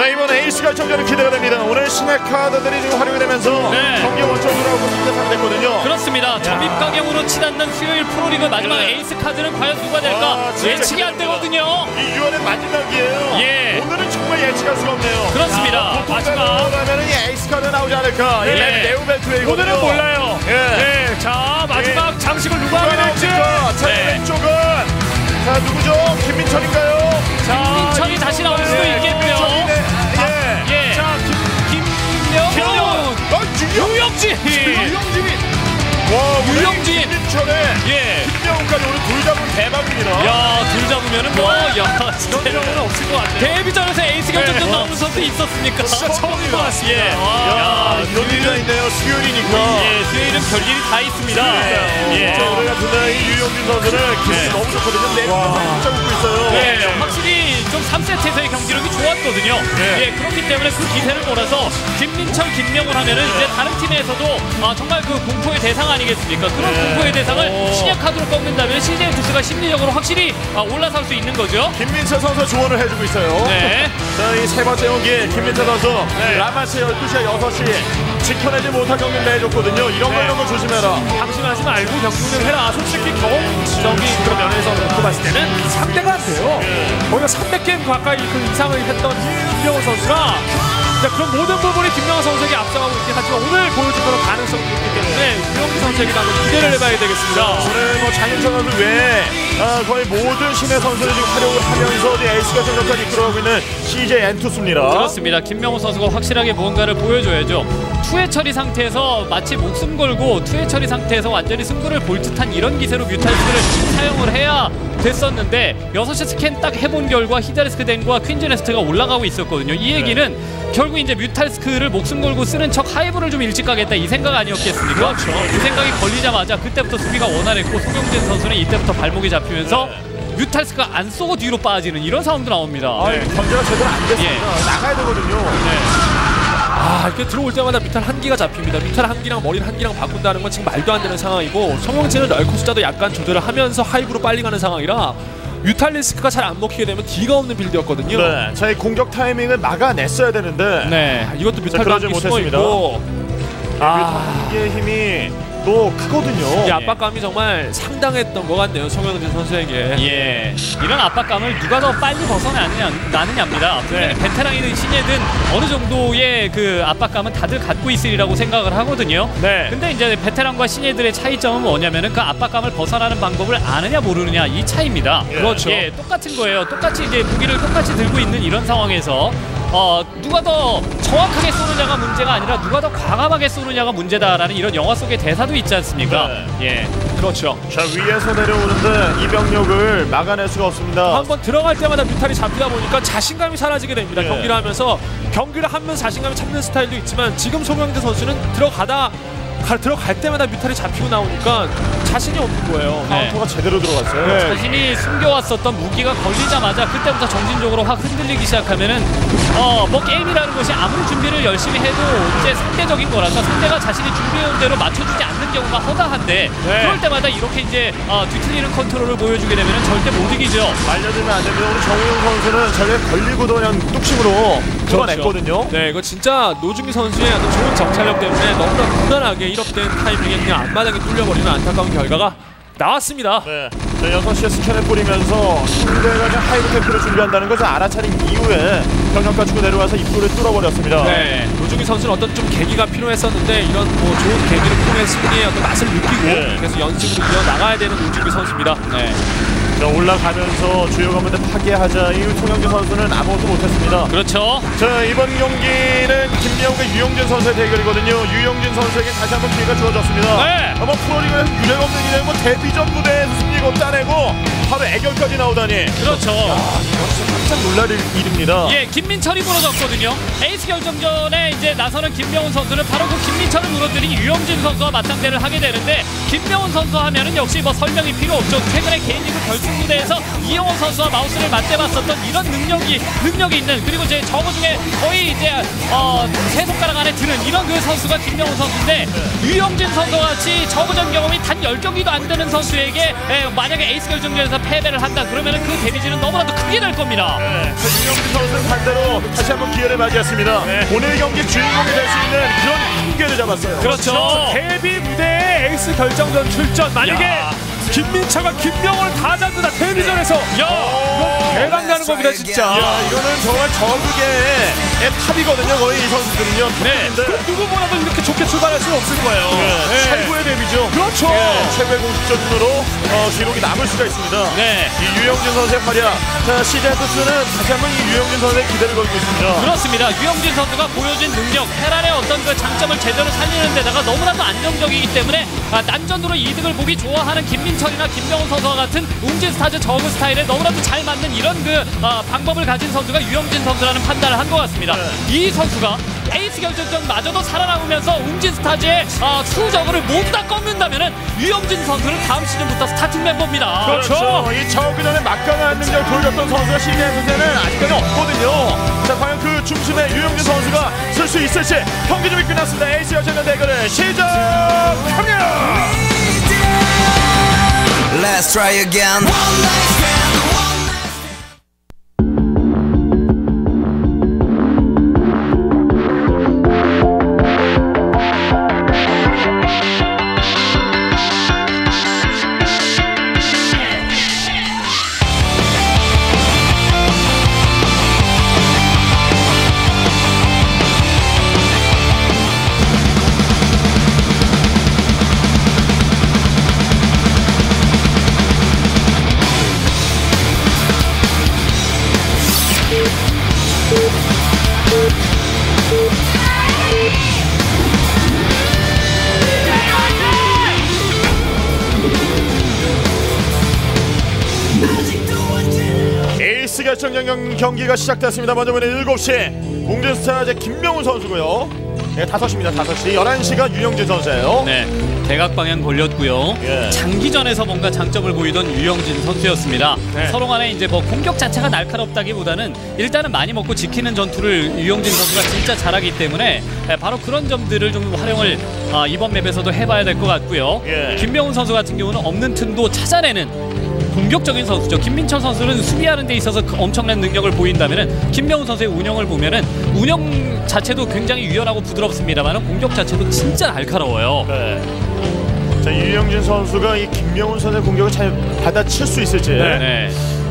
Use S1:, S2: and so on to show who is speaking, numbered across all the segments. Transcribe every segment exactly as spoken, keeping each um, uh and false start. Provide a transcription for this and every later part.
S1: 자, 이번 에이스 결정전이 기대가 됩니다. 오늘 신의 카드들이 지금 활용이 되면서
S2: 네.
S1: 경기 원점으로 하고 상대상 됐거든요.
S2: 그렇습니다. 점입 가격으로 치닫는 수요일 프로리그 마지막
S1: 네.
S2: 에이스 카드는 과연 누가 될까
S1: 와,
S2: 예측이 안 되거든요.
S1: 이 유월의 마지막이에요.
S2: 예.
S1: 오늘은 정말 예측할 수가 없네요.
S2: 그렇습니다. 마지막.
S1: 그러면은 이 에이스 카드 나오지 않을까.
S2: 네.
S1: 이 맵 네오벨트웨이거든요.
S2: 오늘은 몰라요.
S1: 예.
S2: 네. 자, 마지막
S1: 예.
S2: 장식을 누가 하게 될지.
S1: 자,
S2: 네.
S1: 왼쪽은 자, 누구죠? 김민철인가요?
S2: 김민철이 다시 나올 수도
S1: 네,
S2: 있겠고요.
S1: 김민철이네. 예.
S2: 예. 자, 김, 김명훈.
S1: 김명훈.
S2: 유영진.
S1: 유영진이. 와,
S2: 유영진.
S1: 김민철에
S2: 예.
S1: 김명훈까지 오늘 둘 잡으면 대박입니다.
S2: 야, 둘 잡으면은 뭐, 야, 진짜 이런 없을 것 같아요. 데뷔전에서 에이스 결정전
S1: 네.
S2: 나오는 선수 있었습니까?
S1: 진짜 처음인 것 같습니다.
S2: 예.
S1: 야, 이런 일이 있네요. 수요일이니까.
S2: 예, 수요일은 별일이 다 있습니다. 예.
S1: 자, 오늘 같은 날 이 유영진 선수는 기분이
S2: 네.
S1: 너무 좋거든요. 네, 진짜 웃고 있어요.
S2: 예, 확실히 좀 삼 세트에서의 경기력이 좋았거든요.
S1: 네.
S2: 예, 그렇기 때문에 그 기세를 몰아서 김민철, 김명훈 하면은 이제 다른 팀에서도 아, 정말 그 공포의 대상 아니겠습니까? 그런
S1: 네.
S2: 공포의 대상을
S1: 오.
S2: 신약 카드로 꺾는다면 씨제이 투스가 심리적으로 확실히 아, 올라설 수 있는 거죠.
S1: 김민철 선수 조언을 해주고 있어요.
S2: 네.
S1: 자, 이 세 번째 경기 김민철 선수
S2: 네.
S1: 라마스 열두 시에 여섯 시 지켜내지 못한 경기를 내줬거든요. 이런 거
S2: 네.
S1: 이런 거 조심해라.
S3: 방심하지 말고 경기를 해라. 솔직히 경험적인 그런 면에서 놓고 봤을 때는 상대가 안 돼요. 거기가 삼백 게임 가까이 그 이상을 했던 김명훈 선수라 자, 그런 모든 부분이 김명훈 선수에게 앞서가고 있긴 하지만 오늘 보여준 그런 가능성이 있기 때문에 유영진 선수에게 한번 기대를 해봐야 되겠습니다.
S1: 오늘 뭐 장윤철 선수 외에 아, 거의 모든 신의 선수를 지금 활용을 하면서 이제 에이스 결정전까지 이끌어가고 있는 씨제이 엔투스입니다.
S2: 그렇습니다. 김명훈 선수가 확실하게 무언가를 보여줘야죠. 투회 처리 상태에서 마치 목숨 걸고 투회 처리 상태에서 완전히 승부를 볼 듯한 이런 기세로 뮤탈스크를 사용을 해야 됐었는데 여섯 시 스캔 딱 해본 결과 히다리스크 덴과 퀸즈네스트가 올라가고 있었거든요. 이 얘기는 네. 결국 이제 뮤탈스크를 목숨 걸고 쓰는 척 하이브를 좀 일찍 가겠다 이 생각 아니었겠습니까?
S1: 그렇죠.
S2: 그 생각이 걸리자마자 그때부터 수비가 원활했고 송영진 선수는 이때부터 발목이 잡히면서 네. 뮤탈스크가 안 쏘고 뒤로 빠지는 이런 상황도 나옵니다.
S1: 아,
S2: 네.
S1: 견제가 제대로 안 됐습니다.
S2: 예.
S1: 나가야 되거든요.
S2: 네.
S3: 아, 이렇게 들어올 때마다 뮤탈 한 기가 잡힙니다. 뮤탈 한 기랑 머리 한 기랑 바꾼다는 건 지금 말도 안 되는 상황이고 송영진은 널코 숫자도 약간 조절을 하면서 하이브로 빨리 가는 상황이라 뮤탈리스크가 잘 안 먹히게 되면 D가 없는 빌드였거든요.
S1: 네, 저희 공격 타이밍을 막아냈어야 되는데
S2: 네.
S3: 아, 이것도 뮤탈
S1: 그러지
S3: 감기 숨어
S1: 못했습니다.
S3: 있고
S1: 아, 이게 힘이 또 크거든요.
S3: 이 압박감이 정말 상당했던 것 같네요. 송영진 선수에게.
S2: 예, 이런 압박감을 누가 더 빨리 벗어나느냐, 나느냐입니다. 네. 베테랑이든 신예든 어느 정도의 그 압박감은 다들 갖고 있으리라고 생각을 하거든요.
S1: 네.
S2: 근데 이제 베테랑과 신예들의 차이점은 뭐냐면은 그 압박감을 벗어나는 방법을 아느냐 모르느냐 이 차이입니다.
S1: 예.
S3: 그렇죠.
S2: 예, 똑같은 거예요. 똑같이 이제 무기를 똑같이 들고 있는 이런 상황에서 어, 누가 더 정확하게 쏘느냐가 문제가 아니라 누가 더 과감하게 쏘느냐가 문제다라는 이런 영화 속의 대사도 있지 않습니까?
S1: 네.
S2: 예,
S3: 그렇죠.
S1: 자, 위에서 내려오는데 이 병력을 막아낼 수가 없습니다.
S3: 한번 들어갈 때마다 뮤탈이 잡히다 보니까 자신감이 사라지게 됩니다.
S1: 예.
S3: 경기를 하면서 경기를 하면서 자신감을 찾는 스타일도 있지만 지금 송영진 선수는 들어가다 가, 들어갈 때마다 뮤탈이 잡히고 나오니까 자신이 없는 거예요.
S2: 네.
S1: 카운터가 제대로 들어갔어요.
S3: 네.
S2: 자신이 숨겨왔었던 무기가 걸리자마자 그때부터 정신적으로 확 흔들리기 시작하면은 어 뭐 게임이라는 것이 아무리 준비를 열심히 해도 이제 상대적인 거라서 상대가 자신이 준비해온 대로 맞춰주지 않는 경우가 허다한데
S3: 네.
S2: 그럴 때마다 이렇게 이제 어, 뒤틀리는 컨트롤을 보여주게 되면은 절대 못 이기죠.
S1: 말려들면 안 됩니다. 오늘 정우영 선수는 저게 걸리고도 그냥 뚝심으로 풀어냈거든요.
S3: 네, 이거 진짜 노중기 선수의 어떤 좋은 정찰력 때문에 너무나 무난하게 이렇게 타이밍에 그냥 앞마당에 뚫려버리는 안타까운 결과가 나왔습니다.
S1: 네. 자, 여섯 시에 스캔을 뿌리면서 상대가 그냥 하이브 템프를 준비한다는 것을 알아차린 이후에 병력 갖추고 내려와서 입구를 뚫어버렸습니다.
S3: 네, 노중기 선수는 어떤 좀 계기가 필요했었는데 이런 뭐 좋은 계기를 통해 승리의 어떤 맛을 느끼고
S1: 네.
S3: 계속 연습으로 이어나가야 되는 노중기 선수입니다.
S2: 네.
S1: 자, 올라가면서 주요 가문대 파괴하자 이후 송영진 선수는 아무것도 못했습니다.
S2: 그렇죠.
S1: 자, 이번 경기는 김명훈과 유영진 선수의 대결이거든요. 유영진 선수에게 다시 한번 기회가 주어졌습니다.
S2: 네.
S1: 아마 프로리그에서 유례가 없는 일에 뭐 데뷔전 무대에서 승리가 따내고 바로 애결까지 나오다니.
S2: 그렇죠.
S1: 깜짝 놀랄 일입니다.
S2: 예, 김민철이 무너졌거든요. 에이스 결정전에 이제 나서는 김명훈 선수는 바로 그 김민철을 무너뜨린 유영진 선수와 맞상대를 하게 되는데 김명훈 선수 하면은 역시 뭐 설명이 필요 없죠. 최근에 개인리그 결승 무대에서 이영호 선수와 마우스를 맞대봤었던 이런 능력이 능력이 있는 그리고 이제 저거 중에 거의 이제 어, 세 손가락 안에 드는 이런 그 선수가 김명훈 선수인데 유영진 선수와 같이 저그전 경험이 단 열 경기도 안 되는 선수에게 예, 만약에 에이스 결정전에서 패배를 한다 그러면은 그 데미지는 너무나도 크게 될 겁니다.
S1: 네. 네. 유영진 선수는 반대로 다시 한번 기회를 맞이했습니다.
S3: 네.
S1: 오늘 경기 주인공이 될 수 있는 그런 큰 기회를 잡았어요.
S3: 그렇죠. 데뷔 무대에 에이스 결정전 출전. 만약에
S2: 야.
S3: 김민철과 김명호를 다 잡는다 텔레비전에서. 야, 대박 나는 겁니다 진짜.
S1: 야, 이거는 정말 전국의 탑이거든요. 거의 이 선수들은요.
S2: 네.
S1: 근데
S3: 누구보다도 이렇게 좋게 출발할 수는 없을 거예요.
S1: 네. 최고의 데뷔죠.
S3: 그렇죠.
S1: 네. 최고의 공식전으로 어, 기록이 남을 수가 있습니다.
S2: 네.
S1: 이 유영진 선수의 활약. 자, 시즌투스는 다시 한번 이 유영진 선수의 기대를 걸고 있습니다.
S2: 그렇습니다. 유영진 선수가 보여준 능력, 테란의 어떤 그 장점을 제대로 살리는 데다가 너무나도 안정적이기 때문에 아, 난전으로 이득을 보기 좋아하는 김민철이나 김명훈 선수와 같은 웅진 스타즈 저그 스타일에 너무나도 잘 맞는 이런 그 아, 방법을 가진 선수가 유영진 선수라는 판단을 한 것 같습니다.
S1: 네.
S2: 이 선수가 에이스 결정전마저도 살아남으면서 웅진 스타즈의 아, 수저그를 모두 다 꺾는다면은 유영진 선수는 다음 시즌부터 스타팅 멤버입니다.
S1: 그렇죠. 이 저그전에 막강한 능력을 보여줬던 선수가 시즌에서는 아직까지 없거든요. 자, 과연 그 중심에 유영진 선수가 쓸 수 있을지 경기 준비 끝났습니다. 에이스 결정전 대결을 시작합니다.
S4: Let's try again.
S1: 에이스 결정전 경기가 시작됐습니다. 먼저 보는 일곱 시 웅진 스타즈 김명훈 선수고요. 네, 다섯 시입니다. 다섯 시. 열한 시가 유영진 선수예요.
S2: 네, 대각 방향 걸렸고요.
S1: 예.
S2: 장기전에서 뭔가 장점을 보이던 유영진 선수였습니다.
S3: 네.
S2: 서로 간에 이제 뭐 공격 자체가 날카롭다기보다는 일단은 많이 먹고 지키는 전투를 유영진 선수가 진짜 잘하기 때문에 바로 그런 점들을 좀 활용을 아, 이번 맵에서도 해봐야 될 것 같고요.
S1: 예.
S2: 김명훈 선수 같은 경우는 없는 틈도 찾아내는 공격적인 선수죠. 김민철 선수는 수비하는 데 있어서 엄청난 능력을 보인다면은 김명훈 선수의 운영을 보면은 운영 자체도 굉장히 유연하고 부드럽습니다만 공격 자체도 진짜 날카로워요.
S1: 네. 자, 유영진 선수가 이 김명훈 선수의 공격을 잘 받아칠 수 있을지.
S3: 네.
S2: 네.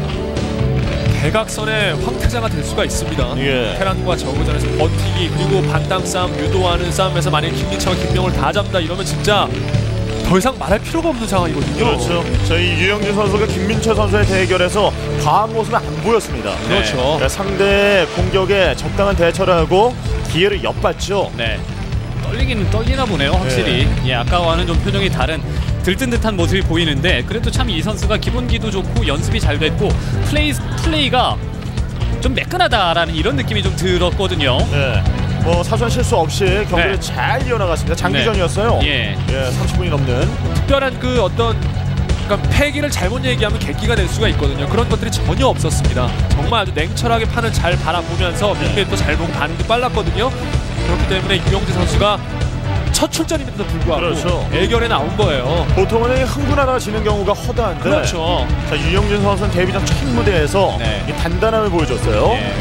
S3: 대각선의 황태자가 될 수가 있습니다.
S1: 예.
S3: 테란과 저그전에서 버티기 그리고 반당 싸움, 유도하는 싸움에서 만약에 김민철과 김명을 다 잡는다 이러면 진짜 더 이상 말할 필요가 없는 상황이거든요.
S1: 그렇죠. 저희 유영진 선수가 김민철 선수의 대결에서 과한 모습은 안 보였습니다.
S3: 그렇죠.
S1: 그러니까 상대 공격에 적당한 대처를 하고 기회를 엿봤죠.
S2: 네. 떨리기는 떨리나 보네요, 확실히. 예, 아까와는 좀 표정이 다른 들뜬 듯한 모습이 보이는데 그래도 참 이 선수가 기본기도 좋고 연습이 잘 됐고 플레이 플레이가 좀 매끈하다라는 이런 느낌이 좀 들었거든요.
S1: 네. 뭐 사소한 실수 없이 경기를
S2: 네.
S1: 잘 이어나갔습니다. 장기전이었어요.
S2: 예.
S1: 예, 삼십 분이 넘는.
S3: 특별한 그 어떤 그러니까 패기를 잘못 얘기하면 객기가 될 수가 있거든요. 그런 것들이 전혀 없었습니다. 정말 아주 냉철하게 판을 잘 바라보면서 빅맨도 잘 보고 반응도 빨랐거든요. 그렇기 때문에 유영진 선수가 첫 출전임에도 불구하고
S1: 그렇죠.
S3: 애결에 나온 거예요.
S1: 보통은 흥분하다가 지는 경우가 허다한데.
S3: 그렇죠.
S1: 자, 유영진 선수는 데뷔전 첫 무대에서
S2: 네.
S1: 이 단단함을 보여줬어요.
S2: 예.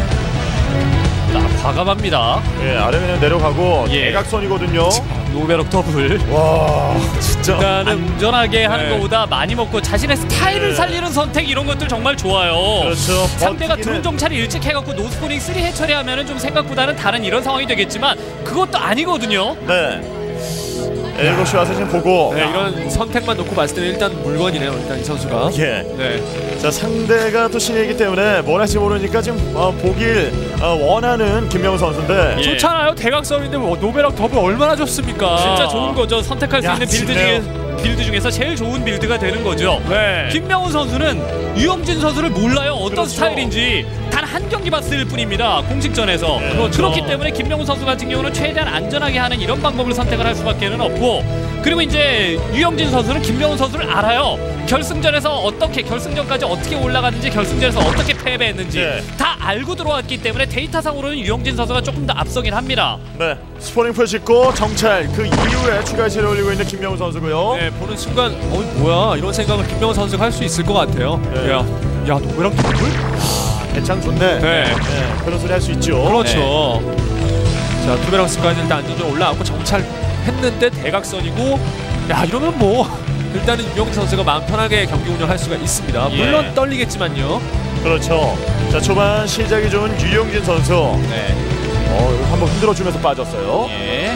S2: 자, 과감합니다.
S1: 예, 아래 그냥 내려가고
S2: 예.
S1: 대각선이거든요.
S2: 노베럭 더블.
S1: 와, 진짜.
S3: 일단은
S2: 안전하게 하는
S3: 네.
S2: 것보다 많이 먹고 자신의 스타일을
S1: 네.
S2: 살리는 선택 이런 것들 정말 좋아요.
S1: 그렇죠.
S2: 상대가
S1: 버티기는-
S2: 드론 정찰이 일찍 해갖고 노스포닝 쓰리 해처리하면은 좀 생각보다는 다른 이런 상황이 되겠지만 그것도 아니거든요.
S1: 네. 일곱 시 와서 지금 보고.
S3: 네, 이런 선택만 놓고 봤을 때는 일단 물건이네요. 일단 이 선수가.
S1: 예.
S3: 네.
S1: 자, 상대가 또 신이기 때문에 뭘 할지 모르니까 지금 어, 보길 어, 원하는 김명훈 선수인데.
S2: 예.
S3: 좋잖아요. 대각선인데 뭐 노베락 더블 얼마나 좋습니까?
S2: 진짜 좋은 거죠. 선택할 수
S1: 야,
S2: 있는 빌드
S1: 좋네요.
S2: 중에 빌드 중에서 제일 좋은 빌드가 되는 거죠.
S3: 네.
S2: 김명훈 선수는 유영진 선수를 몰라요. 어떤
S1: 그렇죠.
S2: 스타일인지 단 한 경기 봤을 뿐입니다. 공식전에서.
S1: 네.
S2: 그렇죠. 그렇기 때문에 김명훈 선수 같은 경우는 최대한 안전하게 하는 이런 방법을 선택을 할 수밖에는 없고 그리고 이제 유영진 선수는 김명훈 선수를 알아요. 결승전에서 어떻게 결승전까지 어떻게 올라갔는지 결승전에서 어떻게 패배했는지
S1: 네.
S2: 다 알고 들어왔기 때문에 데이터상으로는 유영진 선수가 조금 더 앞서긴 합니다.
S1: 네. 스포닝풀 짓고 정찰 그 이후에 추가 실을 올리고 있는 김명훈 선수고요.
S3: 네, 보는 순간 어 뭐야 이런 생각을 김명훈 선수가 할 수 있을 것 같아요.
S1: 네.
S3: 야, 야 노베락 더블?
S1: 대창 좋네.
S3: 네.
S1: 네, 그런 소리 할 수 있죠.
S3: 그렇죠. 자, 투베럭스까지 일단 안정적으로 올라왔고 정찰했는데 대각선이고, 야 이러면 뭐 일단은 유영진 선수가 마음 편하게 경기 운영할 수가 있습니다.
S2: 예.
S3: 물론 떨리겠지만요.
S1: 그렇죠. 자, 초반 시작이 좋은 유영진 선수.
S2: 네.
S1: 어, 여기 한번 흔들어주면서 빠졌어요.
S2: 예.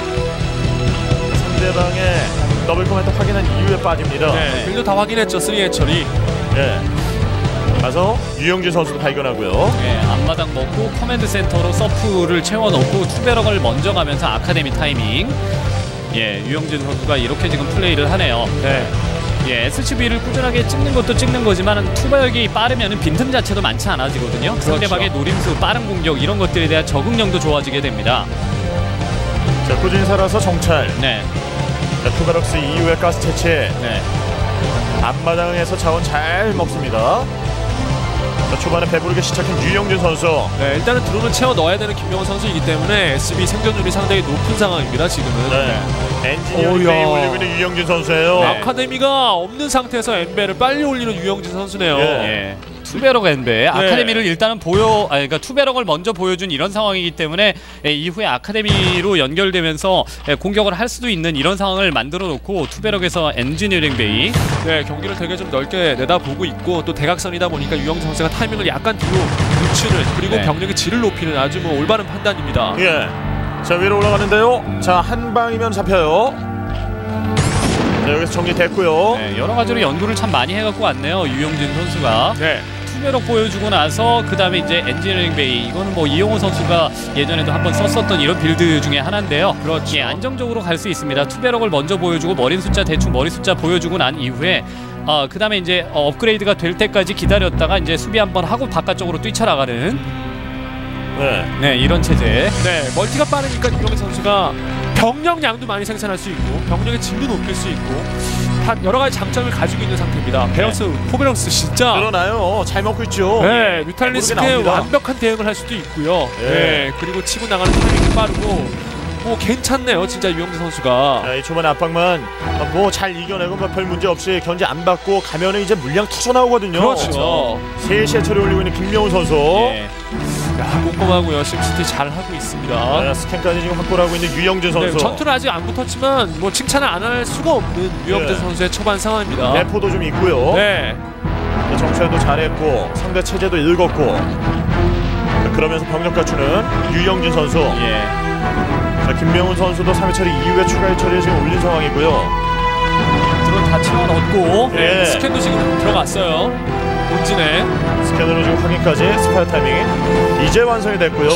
S1: 상대방의 더블 커맨드 확인한 이후에 빠집니다.
S3: 네. 빌드 다 확인했죠. 쓰리의 처리.
S1: 네. 가서 유영진 선수도 발견하고요.
S2: 예, 앞마당 먹고 커맨드 센터로 서프를 채워놓고 투베럭을 먼저 가면서 아카데미 타이밍. 예, 유영진 선수가 이렇게 지금 플레이를 하네요.
S3: 네.
S2: 예, 에스씨비를 꾸준하게 찍는 것도 찍는 거지만 투베럭이 빠르면 빈틈 자체도 많지 않아지거든요.
S3: 그렇죠.
S2: 상대방의 노림수, 빠른 공격 이런 것들에 대한 적응력도 좋아지게 됩니다.
S1: 자, 꾸준히 살아서 정찰.
S2: 네,
S1: 자, 투베럭스 이후에 가스 채취.
S2: 네.
S1: 앞마당에서 자원 잘 먹습니다. 자, 초반에 배부르게 시작한 유영진 선수.
S3: 네, 일단은 드론을 채워 넣어야 되는 김명훈 선수이기 때문에 에스비 생존율이 상당히 높은 상황입니다. 지금은.
S1: 네. 엔지니어링
S3: 오야.
S1: 베이 올리고 있는 유영진 선수예요.
S2: 네.
S3: 아카데미가 없는 상태에서 엠베를 빨리 올리는 유영진 선수네요.
S1: 예.
S2: 예. 투베럭 엠베 아카데미를 일단은 보여, 아 그러니까 투베럭을 먼저 보여준 이런 상황이기 때문에 예, 이후에 아카데미로 연결되면서 예, 공격을 할 수도 있는 이런 상황을 만들어 놓고 투베럭에서 엔지니어링 베이.
S3: 네, 경기를 되게 좀 넓게 내다보고 있고 또 대각선이다 보니까 유영진 선수가 타이밍을 약간 뒤로 늦추는 그리고
S2: 네.
S3: 병력의 질을 높이는 아주 뭐 올바른 판단입니다.
S1: 예. 자, 위로 올라가는데요. 자, 한 방이면 잡혀요. 자, 여기서 정리됐고요.
S2: 네, 여러 가지로 연구를 참 많이 해갖고 왔네요. 유영진 선수가.
S3: 네.
S2: 투베럭 보여주고 나서 그 다음에 이제 엔지니어링 베이, 이거는 뭐 이용호 선수가 예전에도 한번 썼었던 이런 빌드 중에 하나인데요.
S3: 그렇죠.
S2: 예, 안정적으로 갈 수 있습니다. 투베럭을 먼저 보여주고 머린 숫자 대충 머리 숫자 보여주고 난 이후에 어, 그 다음에 이제 어, 업그레이드가 될 때까지 기다렸다가 이제 수비 한번 하고 바깥쪽으로 뛰쳐나가는
S1: 네.
S2: 네, 이런 체제.
S3: 네, 멀티가 빠르니까 유영진 선수가 병력량도 많이 생산할 수 있고 병력의 질도 높일 수 있고 다 여러 가지 장점을 가지고 있는 상태입니다. 베럭스, 포베럭스 진짜
S1: 늘어나요. 잘 먹고 있죠.
S3: 네, 뮤탈리스크에
S1: 나옵니다.
S3: 완벽한 대응을 할 수도 있고요.
S1: 예.
S3: 네, 그리고 치고 나가는 타이밍이 빠르고 뭐 괜찮네요, 진짜 유영진 선수가.
S1: 자, 이 초반 압박만 뭐 잘 이겨내고 뭐 별 문제 없이 견제 안 받고 가면은 이제 물량 터져 나오거든요.
S3: 그렇죠.
S1: 세 시에 처리 올리고 있는 김명훈 선수.
S2: 예.
S3: 야, 꼼꼼하고요. 심시티 잘 하고 있습니다.
S1: 네, 스캔까지 지금 확보를 하고 있는 유영진 선수.
S3: 네, 전투는 아직 안 붙었지만 뭐 칭찬을 안 할 수가 없는 유영진
S1: 네.
S3: 선수의 초반 상황입니다.
S1: 대포도 좀 있고요.
S3: 네.
S1: 네, 정찰도 잘했고 상대 체제도 읽었고. 자, 그러면서 병력 갖추는 유영진 선수.
S2: 예.
S1: 자, 김명훈 선수도 삼 회 처리 이후에 추가 일 처리에 지금 올린 상황이고요.
S2: 드론 다 채워넣고
S1: 예.
S3: 네, 스캔도 지금 들어갔어요. 본진에.
S1: 스캐너로 지금 확인까지 스파이어 타이밍 이제 완성이 됐고요.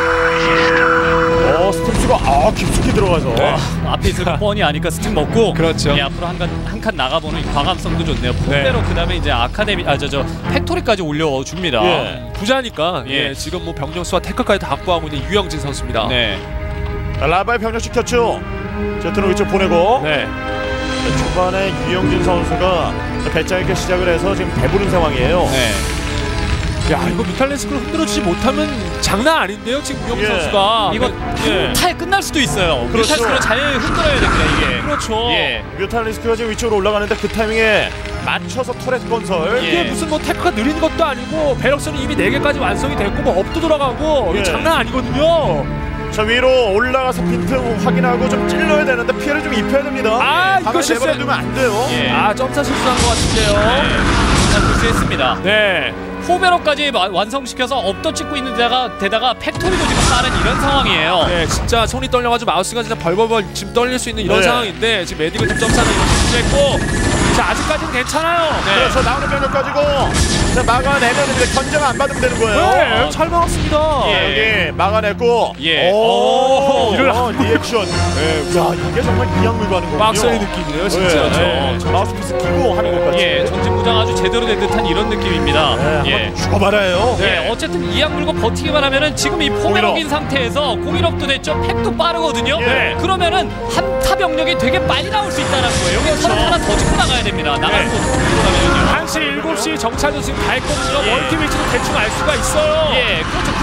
S1: 어, 스톱수가 아 깊숙이 들어가서.
S2: 아, 앞에 있을 뻔히 아니까 스틱 먹고
S3: 그렇죠.
S2: 예, 앞으로 한 칸 한 칸 나가보는 이 과감성도 좋네요. 포베로 그 다음에 이제 아카데미 아 저 저 팩토리까지 올려줍니다.
S1: 예.
S3: 부자니까
S2: 예.
S3: 예, 지금 뭐 병력 수와 태클까지 다 확보하고 있는 유영진 선수입니다.
S2: 네.
S1: 자, 라바에 병력 시켰죠. 제트로 위쪽 보내고.
S3: 네.
S1: 자, 초반에 유영진 선수가 배짱 있게 시작을 해서 지금 배부른 상황이에요.
S2: 네.
S3: 야, 이거 뮤탈리스크를 흔들어주지 못하면 장난 아닌데요, 지금 유영진
S1: 예.
S3: 선수가.
S2: 이거
S3: 예.
S2: 타에 끝날 수도 있어요.
S1: 그렇죠.
S2: 뮤탈스크로 잘 흔들어야 됩니다 이게.
S3: 그렇죠.
S2: 예.
S1: 뮤탈리스크가 지금 위쪽으로 올라가는데 그 타이밍에 맞춰서 터렛 건설.
S2: 예.
S3: 이게 무슨 뭐 태클가 느린 것도 아니고 베럭스는 이미 네 개까지 완성이 됐고 뭐 업도 들어가고
S1: 예.
S3: 이거 장난 아니거든요.
S1: 자, 위로 올라가서 빈틈 확인하고 좀 찔러야 되는데 피해를 좀 입혀야 됩니다.
S3: 아, 이거
S1: 가만히
S3: 실수.
S1: 내버려두면 안 돼요.
S2: 예.
S3: 아, 점사 실수한 것 같은데요.
S2: 잘 실수했습니다.
S3: 네.
S2: 포베로까지 완성시켜서 업도 찍고 있는 데다가 데다가 팩토리도 지금 빠른 이런 상황이에요.
S3: 네, 진짜 손이 떨려가지고 마우스가 진짜 벌벌벌 지금 떨릴 수 있는 이런
S1: 네.
S3: 상황인데 지금 메딕을 좀 점사는 이렇게 실수했고 자, 아직까지는 괜찮아요.
S2: 네.
S1: 그래서 나오는 병력 가지고 자, 막아내면 이제 견제가 안 받으면 되는 거예요.
S3: 네,
S2: 어.
S3: 잘 막았습니다.
S2: 예.
S1: 여기 막아냈고.
S2: 예.
S1: 오,
S3: 이를
S1: 어, 리액션. 네. 야, 이게 정말 이악 물고 하는 거군요.
S3: 박스의 느낌이네요, 진짜.
S1: 네. 네. 마우스피스 끼고 하는 것까지.
S2: 예, 전진무장 아주 제대로 된 듯한 이런 느낌입니다.
S1: 네,
S2: 예.
S1: 한번 죽어 말아요.
S2: 예, 어쨌든 이악 물고 버티기만 하면은 지금 이 포베럭인 상태에서 공일업도 됐죠. 팩도 빠르거든요.
S1: 예.
S2: 그러면은 한타 병력이 되게 빨리 나올 수 있다는 거예요. 여기 서로 하나 더 짚고 나가야 됩니다. 나가는 거 그러면요.
S3: 한 시 일곱 시 정찰도 지금 다 했거든요.
S2: 예.
S3: 멀티 위치도 대충 알 수가 있어요.
S2: 예, 그렇죠. 그리고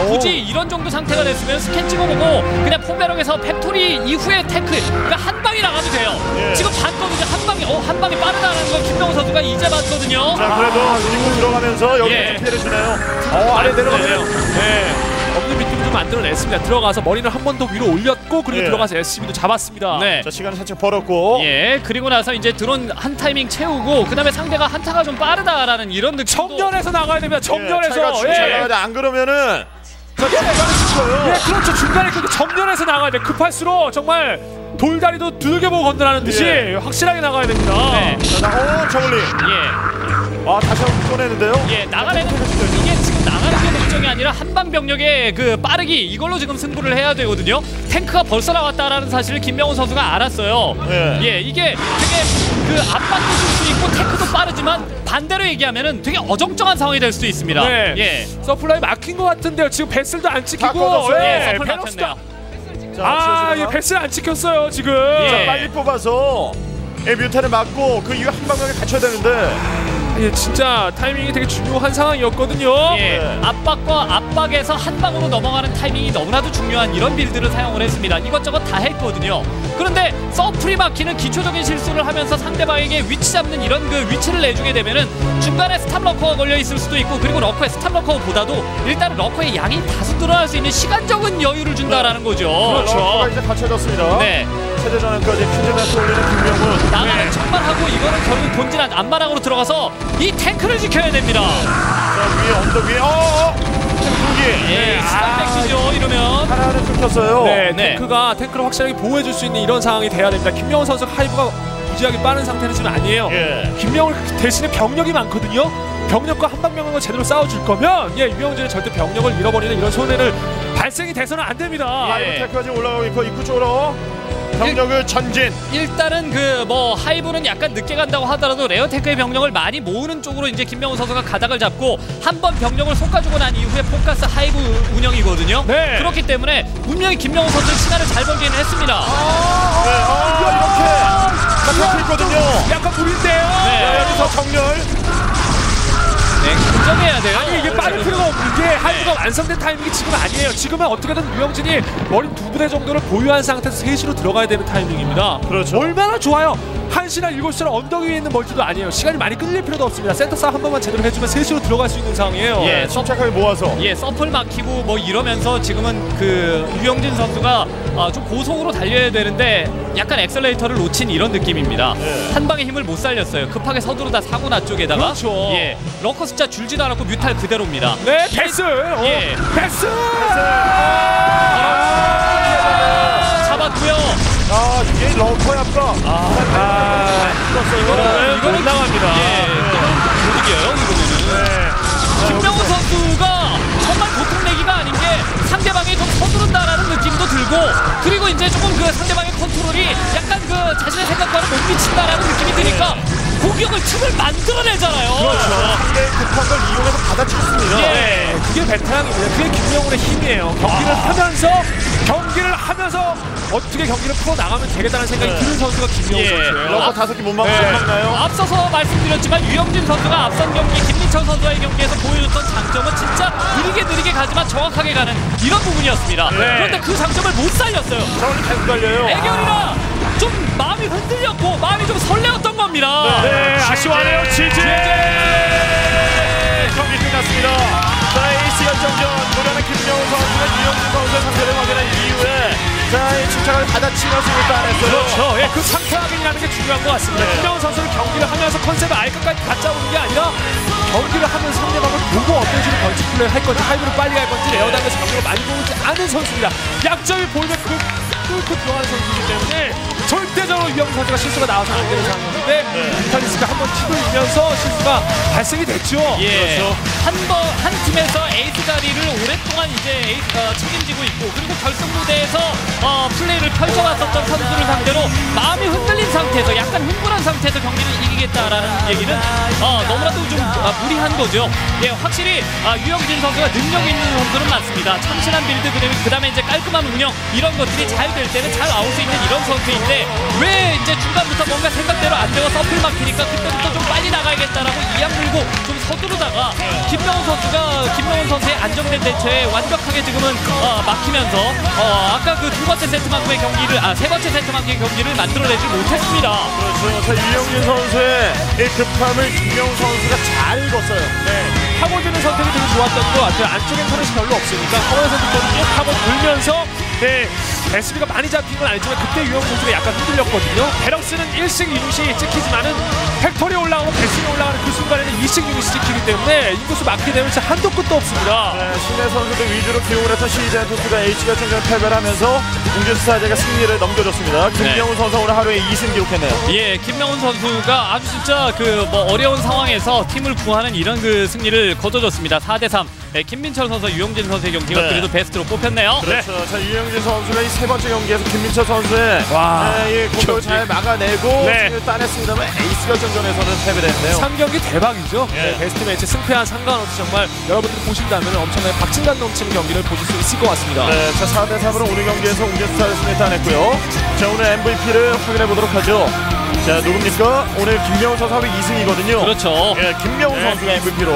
S2: 굳이 이런 정도 상태가 됐으면 스캔 찍어보고 그냥 포베럭에서 팩토리 이후에 태클 그러니까 한 방이 나가도 돼요.
S1: 예.
S2: 지금 봤거든요. 한 방이 어, 한 방이 빠르다는 걸 김명훈 선수가 이제 봤거든요.
S1: 자, 그래도 지금 들어가면서 여기
S2: 예.
S1: 좀 피해를 주네요. 어, 아래 내려가네요.
S3: 네. 없는 비틈을 좀 만들어냈습니다. 들어가서 머리를 한 번 더 위로 올렸고 그리고
S1: 예.
S3: 들어가서 에스씨비도 잡았습니다.
S2: 네.
S1: 자, 시간을 살짝 벌었고.
S2: 예, 그리고 나서 이제 드론 한 타이밍 채우고 그다음에 상대가 한타가 좀 빠르다라는 이런 느낌도
S3: 정면에서 나가야 됩니다.
S1: 예,
S3: 정면에서.
S1: 차이가
S3: 예.
S1: 잘 나가지 안 그러면은 자, 중간에
S3: 예,
S1: 찍어요.
S3: 그렇죠. 중간에 그 정면에서 나가야 돼. 급할수록 정말 돌다리도 두들겨보고 건드라는 듯이
S1: 예.
S3: 확실하게 나가야 됩니다.
S2: 네.
S1: 자, 나, 어, 저글링.
S2: 예.
S1: 아, 다시 한번 꺼내는데요.
S2: 예, 나가는 이게 지금 나가는 게 목적이 아니라 한방 병력의 그 빠르기 이걸로 지금 승부를 해야 되거든요. 탱크가 벌써 나왔다라는 사실을 김명훈 선수가 알았어요.
S1: 예.
S2: 예, 이게 되게 그 압박도 줄 수 있고 탱크도 빠르지만 반대로 얘기하면은 되게 어정쩡한 상황이 될 수도 있습니다.
S3: 네.
S2: 예.
S3: 서플라이 막힌 것 같은데요. 지금 베슬도 안
S1: 다
S3: 찍히고.
S1: 꺼졌어요.
S2: 예,
S3: 예,
S2: 서플
S3: 베럭스도-
S2: 막혔네요.
S1: 자,
S3: 아,
S1: 지어주다가.
S3: 예, 베슬 안 찍혔어요 지금.
S2: 예.
S1: 자, 빨리 뽑아서 예, 뮤타를 맞고 그 이후 한 방향에 갇혀야 되는데.
S3: 예, 진짜 타이밍이 되게 중요한 상황이었거든요.
S2: 예,
S1: 네.
S2: 압박과 압박에서 한 방으로 넘어가는 타이밍이 너무나도 중요한 이런 빌드를 사용을 했습니다. 이것저것 다 했거든요. 그런데 서플이 막히는 기초적인 실수를 하면서 상대방에게 위치 잡는 이런 그 위치를 내주게 되면은 중간에 스탑 러커가 걸려 있을 수도 있고 그리고 러커의 스탑 러커보다도 일단 러커의 양이 다수 늘어날 수 있는 시간적인 여유를 준다라는 거죠.
S1: 그렇죠. 이제 갇혀졌습니다.
S2: 네.
S1: 세대 전환까지 퀴즈매트 올리는 김명훈.
S2: 나가는 척만 하고 이거는 결국 본진 안- 안마랑으로 들어가서 이 탱크를 지켜야 됩니다.
S1: 자, 위에 언덕 위에 어! 두 개.
S2: 예, 시간 뺏기죠 이러면.
S1: 하나는 끊겼어요.
S3: 네,
S2: 네.
S3: 탱크가 탱크를 확실하게 보호해줄 수 있는 이런 상황이 돼야 됩니다. 김명훈 선수가 하이브가 무지하게 빠른 상태는 지금 아니에요.
S1: 예.
S3: 김명훈 대신에 병력이 많거든요. 병력과 한방 병력을 제대로 싸워줄 거면 예, 유명진은 절대 병력을 잃어버리는 이런 손해를 발생이 돼서는 안 됩니다.
S2: 예.
S1: 테크까지 올라가고 있고 입구 쪽으로 병력을 전진.
S2: 일단은 그 뭐 하이브는 약간 늦게 간다고 하더라도 레어테크의 병력을 많이 모으는 쪽으로 이제 김명훈 선수가 가닥을 잡고 한 번 병력을 솎아주고 난 이후에 포커스 하이브 운영이거든요.
S3: 네.
S2: 그렇기 때문에 분명히 김명훈 선수는 시간을 잘 벌기는 했습니다.
S1: 네, 어, 이렇게 자, 있거든요.
S3: 약간 무리인데요.
S2: 네.
S1: 자, 여기서 정렬.
S2: 네, 긍정해야 돼요.
S3: 아니 이게 빠를 필요가 없는 게 하이브가 완성된 타이밍이 지금 아니에요. 지금은 어떻게든 유영진이 머리 두 부대 정도를 보유한 상태에서 세 시로 들어가야 되는 타이밍입니다.
S1: 그렇죠.
S3: 얼마나 좋아요. 한 시나 일곱 시나 언덕 위에 있는 멀티도 아니에요. 시간이 많이 끌릴 필요도 없습니다. 센터 싸움 한 번만 제대로 해주면 세 시로 들어갈 수 있는 상황이에요.
S2: 예,
S1: 침착하게 모아서.
S2: 예, 서플 막히고 뭐 이러면서 지금은 그 유영진 선수가 아, 좀 고속으로 달려야 되는데 약간 엑셀레이터를 놓친 이런 느낌입니다.
S1: 네.
S2: 한 방에 힘을 못 살렸어요. 급하게 서두르다 사고 나 쪽에다가
S3: 그렇죠.
S2: 예, 러커 숫자 줄지도 않았고 뮤탈 그대로입니다.
S3: 네, 패스. 어,
S2: 예.
S3: 패스.
S2: 잡았고요.
S1: 아, 이게 러커의 압박.
S3: 아,
S2: 이거는
S3: 이거는 못 나갑니다.
S2: 예, 이거는 못 이겨요. 이거는.
S1: 네.
S2: 김명훈 선수가 정말 보통 내기가 아닌 게 상대방이 좀 서두른다라는 느낌도 들고 그리고 이제 조금 그 상대방의 컨트롤이 약간 그 자신의 생각과는 못 미친다라는 느낌이 드니까 공격을 틈을 만들어내잖아요.
S1: 그렇죠. 상대의 급한 걸 이용해서 받아치습니다.
S2: 예.
S3: 그게 베테랑입니다. 그게 김명훈의 힘이에요. 경기를
S1: 아.
S3: 하면서 경기를 하면서 어떻게 경기를 풀어 나가면 되겠다는 생각이
S1: 네.
S3: 드는 선수가 김명훈
S2: 예.
S3: 선수예요.
S1: 러커 다섯 개 못 막고
S3: 네.
S1: 막나요?
S2: 앞서서 말씀드렸지만 유영진 선수가 앞선 경기 김민철 선수와의 경기에서 보여줬던 장점은 진짜 느리게 느리게 가지만 정확하게 가는 이런 부분이었습니다.
S1: 네.
S2: 그런데 그 장점을 못 살렸어요.
S1: 자, 오늘 계속 달려요.
S2: 애결이라 좀 마음이 흔들렸고 마음이 좀 설레었던 겁니다.
S1: 네, 아쉬워하네요. 지지. 경기 끝났습니다. 자, 에이스 결정전 무난한 김명훈 선수가 유영진 선수의 상대를 확인한 이후에 자, 이 침착하게 받아치면서 일도 안 했어요.
S3: 그렇죠. 예, 그 상태 확인이라는 게 중요한 것 같습니다.
S1: 네.
S3: 김명훈 선수는 경기를 하면서 컨셉을 아예 끝까지 다 짜오는 게 아니라 경기를 하면서 상대방을 보고 어떤 식으로 벌칙 플레이를 할 건지 하이브를 빨리 갈 건지 레어당에서 경기를 많이 보지 않은 선수입니다. 약점이 보이면 그 뚫고 들어가는 선수이기 때문에 절대적으로 유영진 선수가 실수가 나와서 안 되는 상황인데 뮤탈리스크가 한번 킥을 이면서 실수가 발생이 됐죠.
S2: 예.
S1: 그렇죠.
S2: 한 번, 한 팀에서 에이스 자리를 오랫동안 이제 에이스가 책임지고 있고, 그리고 결승 무대에서 어, 플레이를 펼쳐왔었던 선수를 상대로 마음이 흔들린 상태에서 약간 흥분한 상태에서 경기를 이기겠다라는 얘기는 어, 너무나도 좀 아, 무리한 거죠. 예, 확실히 아, 유영진 선수가 능력 있는 선수는 맞습니다. 참신한 빌드 그 다음에 이제 깔끔한 운영 이런 것들이 잘 될 때는 잘 나올 수 있는 이런 선수인데 왜 이제 중간부터 뭔가 생각대로 안 되고 서플 막히니까 그때부터 좀 빨리 나가야겠다라고 이악 물고 좀 서두르다가 김명훈 선수가 김명훈 선수의 안정된 대처에 완벽하게 지금은 어, 막히면서 어, 아까 그 두 번째 세트만큼의 경기를 아 세 번째 세트만큼의 경기를 만들어내지 못했습니다.
S1: 그렇죠. 자, 유영진 선수의 이 급함을 김명훈 선수가 잘 읽었어요.
S3: 네. 파고드는 선택이 되게 좋았던 것 같아요. 안쪽에 터렛이 별로 없으니까 커버 선수도 쭉 파고 들면서 네, 에스비가 많이 잡힌 건 아니지만 그때 유영진 선수가 약간 흔들렸거든요. 베럭스는 일승 유닛이 찍히지만은 팩토리 올라오고 배승이 올라가는 그 순간에는 이승 유닛이 찍히기 때문에 인구수 막히게 되면 진짜 한도 끝도 없습니다.
S1: 네, 신의 선수들 위주로 기용을 했던 시즌 투수가 H가 전전 패배를 하면서 공주스타즈가 승리를 넘겨줬습니다. 김명훈 네. 선수 오늘 하루에 이 승 기록했네요.
S2: 예, 김명훈 선수가 아주 진짜 그 뭐 어려운 상황에서 팀을 구하는 이런 그 승리를 거둬줬습니다. 사 대 삼. 네, 김민철 선수, 유영진 선수의 경기가 네. 그래도 베스트로 뽑혔네요.
S1: 그렇죠. 네. 자, 유영진 선수가 이 세 번째 경기에서 김민철 선수의 와, 네, 공격을 잘 막아내고
S3: 네.
S1: 승리를 따냈습니다만 에이스 결정전에서는 패배를 했네요.
S3: 삼 경기 대박이죠.
S1: 네.
S3: 네, 베스트 매치 승패와 상관없이 정말 여러분들이 보신다면 엄청나게 박진감 넘치는 경기를 보실 수 있을 것 같습니다.
S1: 네, 자, 사 대 삼으로 오늘 경기에서 웅진스타를 승리 따냈고요. 자, 오늘 엠브이피를 확인해 보도록 하죠. 자, 누굽니까? 오늘 김명훈 선수 하루 이 승이거든요.
S2: 그렇죠.
S1: 예, 김명훈
S2: 네.
S1: 선수가 엠브이피로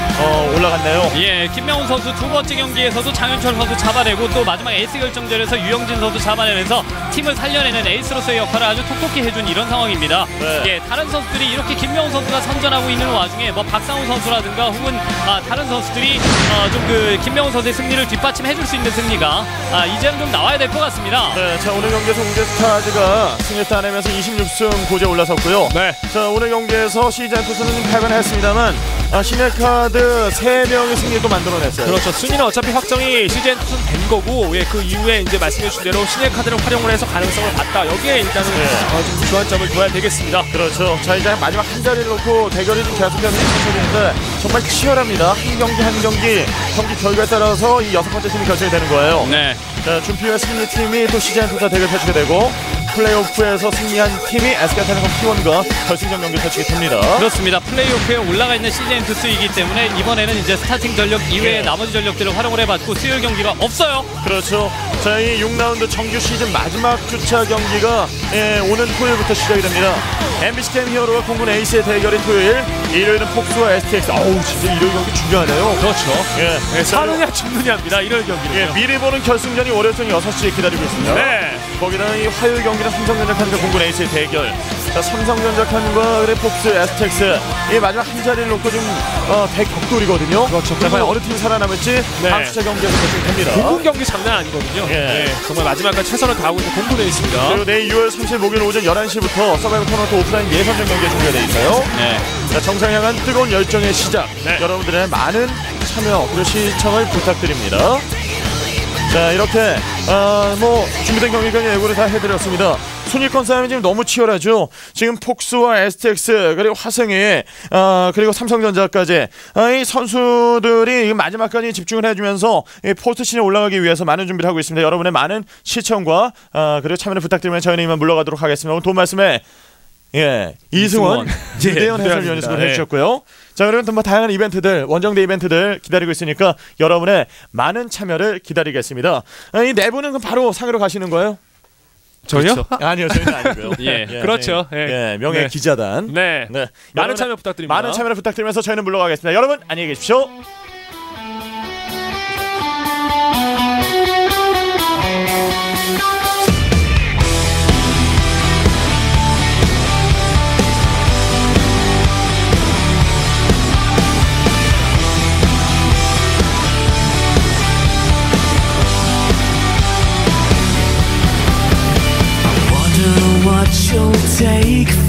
S1: 어, 올라갔네요.
S2: 예, 김명훈 선수 두 번째 경기에서도 장윤철 선수 잡아내고 또 마지막 에이스 결정전에서 유영진 선수 잡아내면서 팀을 살려내는 에이스로서의 역할을 아주 톡톡히 해준 이런 상황입니다.
S1: 네.
S2: 예, 다른 선수들이 이렇게 김명훈 선수가 선전하고 있는 와중에 뭐 박상훈 선수라든가 혹은 아, 다른 선수들이 어, 좀 그 김명훈 선수의 승리를 뒷받침해줄 수 있는 승리가 아, 이제는 좀 나와야 될 것 같습니다.
S1: 네, 자, 오늘 경기에서 웅진스타즈가 승리 따내면서 이십육 승 고지에 올라섰고요.
S3: 네.
S1: 자, 오늘 경기에서 시즌 투수는 패배를 했습니다만 아, 신의카드 세 명의 승리도 만들어냈어요.
S3: 그렇죠. 순위는 어차피 확정이 시즌 투는 된 거고 예, 그 이후에 이제 말씀해주신 대로 신의 카드를 활용을 해서 가능성을 봤다. 여기에 일단은
S1: 네.
S3: 어, 좀 주안점을 둬야 되겠습니다.
S1: 그렇죠. 자, 이제 마지막 한 자리를 놓고 대결이 좀 계속해서 펼쳐지는데 정말 치열합니다. 한 경기 한 경기 경기 결과에 따라서 이 여섯 번째 팀이 결정이 되는 거예요.
S2: 네.
S1: 자, 준피와 승리팀이 또 시즌 투사 대결 펼치게 되고 플레이오프에서 승리한 팀이 에스케이텔레콤 티원과 결승전 경기를 펼치게 됩니다.
S2: 그렇습니다. 플레이오프에 올라가 있는 시즌 투수이기 때문에 이번에는 이제 스타팅 전력 이외의
S1: 네.
S2: 나머지 전력들을 활용을 해봤고 수요일 경기가 없어요.
S1: 그렇죠. 자, 이 육 라운드 정규 시즌 마지막 주차 경기가 예, 오는 토요일부터 시작이 됩니다. 엠비씨 게임 히어로와 공군 에이스의 대결이 토요일, 일요일은 폭스와 에스티엑스. 어우, 진짜 일요일 경기 중요하네요.
S3: 그렇죠.
S1: 예,
S3: 네, 사느냐 죽느냐입니다. 일요일 경기는.
S1: 예, 미리 보는 결승전이 월요일 저녁 여섯 시에 기다리고 있습니다.
S3: 네.
S1: 거기다가 이 화요일 경기는 삼성전자칸과 공군 에이스의 대결. 자, 삼성전자칸과 그래 폭스, 에스티엑스 이 마지막 한 자리를 놓고 좀 어, 대격돌이거든요.
S3: 그렇죠.
S1: 자, 과연 어느 팀이 살아남을지
S3: 네.
S1: 다음 주차 경기에서 결정이 됩니다.
S3: 공군 경기 장난 아니거든요.
S1: 예.
S3: 네, 정말 마지막까지 최선을 다하고 있는 공군에 있습니다.
S1: 그리고 내일 유월 삼십 목요일 오전 열한 시부터 서바이벌 토너먼트 오프라인 예선전 경기가 준비가 되어 있어요.
S2: 네.
S1: 자, 정상 향한 뜨거운 열정의 시작.
S3: 네.
S1: 여러분들의 많은 참여 그리고 시청을 부탁드립니다. 자, 이렇게 어, 뭐 준비된 경기까지 예고를 다 해드렸습니다. 순위권 싸움이 지금 너무 치열하죠. 지금 폭스와 에스티엑스 그리고 화성이 어, 그리고 삼성전자까지 어, 이 선수들이 마지막까지 집중을 해주면서 이 포스트씬에 올라가기 위해서 많은 준비를 하고 있습니다. 여러분의 많은 시청과 어, 그리고 참여를 부탁드리면 저희는 이만 물러가도록 하겠습니다. 오늘 돈 말씀에 예, 이승원, 이대현 해설위원이 수고를
S3: 네.
S1: 해주셨고요. 자, 그러면 또 뭐 다양한 이벤트들, 원정대 이벤트들 기다리고 있으니까 여러분의 많은 참여를 기다리겠습니다. 아, 이 네 분은 그럼 바로 상으로 가시는 거예요?
S3: 저요?
S1: 그렇죠? 아니요, 저희는 아니고요.
S2: 예,
S3: 그렇죠.
S1: 예,
S3: 예.
S1: 예, 명예
S3: 네.
S1: 기자단.
S3: 네.
S1: 네,
S3: 많은
S1: 여러분의
S3: 참여 부탁드립니다.
S1: 많은 참여를 부탁드리면서 저희는 물러가겠습니다. 여러분 안녕히 계십시오.
S5: What you'll take